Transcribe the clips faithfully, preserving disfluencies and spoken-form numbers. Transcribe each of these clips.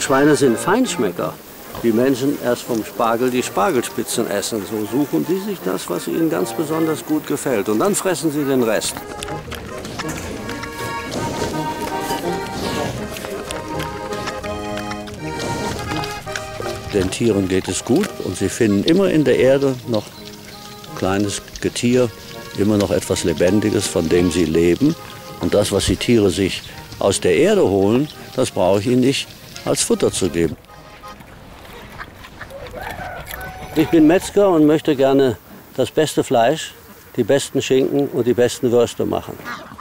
Schweine sind Feinschmecker. Wie Menschen erst vom Spargel die Spargelspitzen essen. So suchen die sich das, was ihnen ganz besonders gut gefällt. Und dann fressen sie den Rest. Den Tieren geht es gut und sie finden immer in der Erde noch ein kleines Getier, immer noch etwas Lebendiges, von dem sie leben. Und das, was die Tiere sich aus der Erde holen, das brauche ich ihnen nicht als Futter zu geben. Ich bin Metzger und möchte gerne das beste Fleisch, die besten Schinken und die besten Würste machen.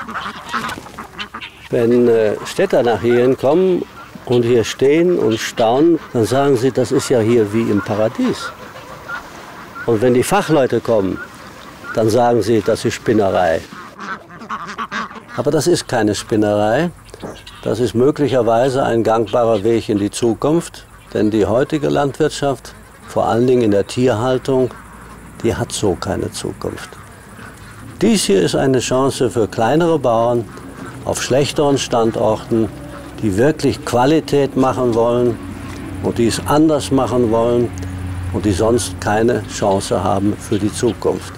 Wenn äh, Städter nach hierhin kommen und hier stehen und staunen, dann sagen sie, das ist ja hier wie im Paradies. Und wenn die Fachleute kommen, dann sagen sie, das ist Spinnerei. Aber das ist keine Spinnerei. Das ist möglicherweise ein gangbarer Weg in die Zukunft. Denn die heutige Landwirtschaft, vor allen Dingen in der Tierhaltung, die hat so keine Zukunft. Dies hier ist eine Chance für kleinere Bauern auf schlechteren Standorten, die wirklich Qualität machen wollen und die es anders machen wollen und die sonst keine Chance haben für die Zukunft.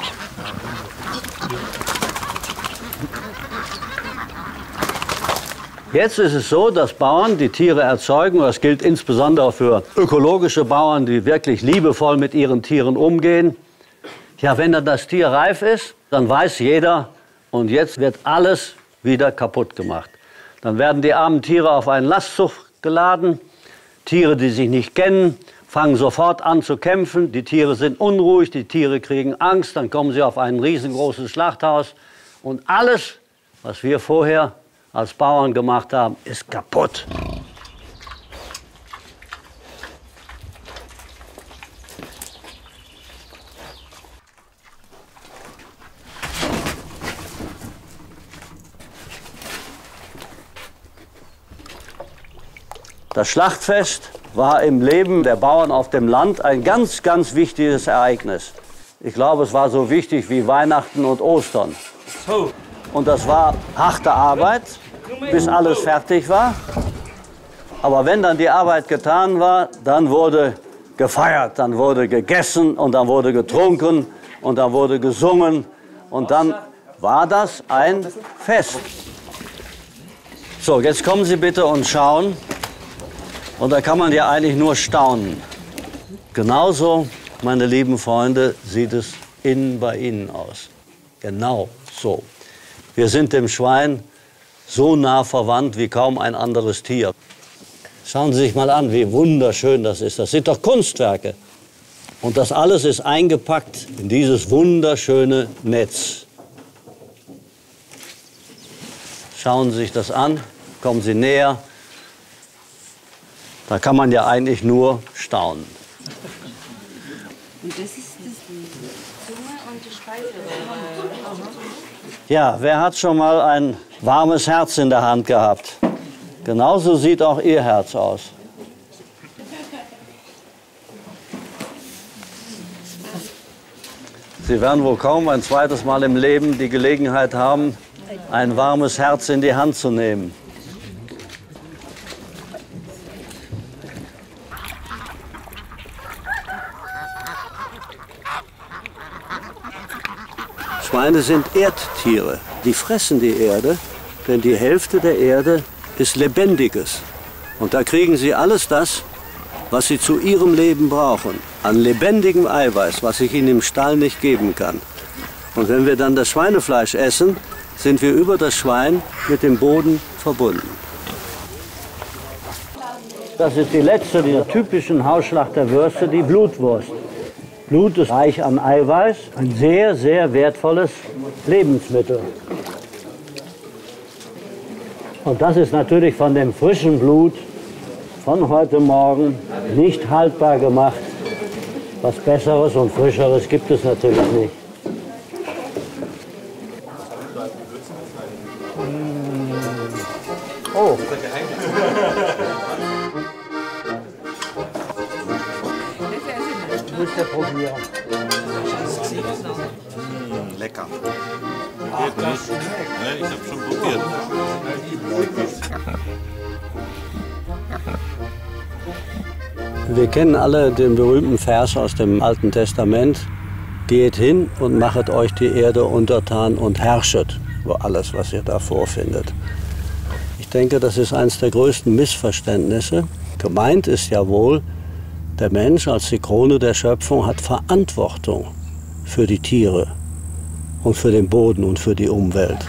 Jetzt ist es so, dass Bauern die Tiere erzeugen, und das gilt insbesondere für ökologische Bauern, die wirklich liebevoll mit ihren Tieren umgehen. Ja, wenn dann das Tier reif ist, dann weiß jeder, und jetzt wird alles wieder kaputt gemacht. Dann werden die armen Tiere auf einen Lastzug geladen. Tiere, die sich nicht kennen, fangen sofort an zu kämpfen. Die Tiere sind unruhig, die Tiere kriegen Angst. Dann kommen sie auf ein riesengroßes Schlachthaus. Und alles, was wir vorher als Bauern gemacht haben, ist kaputt. Das Schlachtfest war im Leben der Bauern auf dem Land ein ganz, ganz wichtiges Ereignis. Ich glaube, es war so wichtig wie Weihnachten und Ostern. Und das war harte Arbeit, bis alles fertig war. Aber wenn dann die Arbeit getan war, dann wurde gefeiert, dann wurde gegessen und dann wurde getrunken und dann wurde gesungen. Und dann war das ein Fest. So, jetzt kommen Sie bitte und schauen. Und da kann man ja eigentlich nur staunen. Genauso, meine lieben Freunde, sieht es innen bei Ihnen aus. Genau so. Wir sind dem Schwein so nah verwandt wie kaum ein anderes Tier. Schauen Sie sich mal an, wie wunderschön das ist. Das sind doch Kunstwerke. Und das alles ist eingepackt in dieses wunderschöne Netz. Schauen Sie sich das an, kommen Sie näher. Da kann man ja eigentlich nur staunen. Und das ist die Zunge und die Speiseröhre. Ja, wer hat schon mal ein warmes Herz in der Hand gehabt? Genauso sieht auch Ihr Herz aus. Sie werden wohl kaum ein zweites Mal im Leben die Gelegenheit haben, ein warmes Herz in die Hand zu nehmen. Schweine sind Erdtiere. Die fressen die Erde, denn die Hälfte der Erde ist Lebendiges. Und da kriegen sie alles das, was sie zu ihrem Leben brauchen, an lebendigem Eiweiß, was ich ihnen im Stall nicht geben kann. Und wenn wir dann das Schweinefleisch essen, sind wir über das Schwein mit dem Boden verbunden. Das ist die letzte der typischen Hausschlachterwürste, die Blutwurst. Blut ist reich an Eiweiß, ein sehr, sehr wertvolles Lebensmittel. Und das ist natürlich von dem frischen Blut von heute Morgen nicht haltbar gemacht. Was Besseres und Frischeres gibt es natürlich nicht. Oh. Müsst ihr probieren. Mmh, lecker. Geht nicht. Ne, ich habe schon probiert. Wir kennen alle den berühmten Vers aus dem Alten Testament. Geht hin und machet euch die Erde untertan und herrschet über alles, was ihr da vorfindet. Ich denke, das ist eines der größten Missverständnisse. Gemeint ist ja wohl, der Mensch als die Krone der Schöpfung hat Verantwortung für die Tiere und für den Boden und für die Umwelt.